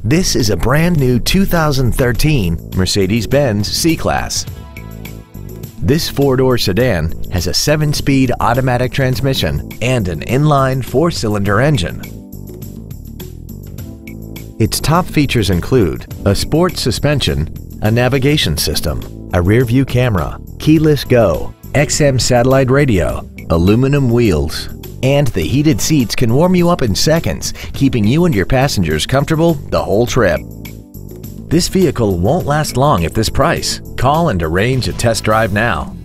This is a brand new 2013 Mercedes-Benz C-Class. This four-door sedan has a 7-speed automatic transmission and an inline 4-cylinder engine. Its top features include a sport suspension, a navigation system, a rear-view camera, keyless go, XM satellite radio, aluminum wheels, and the heated seats can warm you up in seconds, keeping you and your passengers comfortable the whole trip. This vehicle won't last long at this price. Call and arrange a test drive now.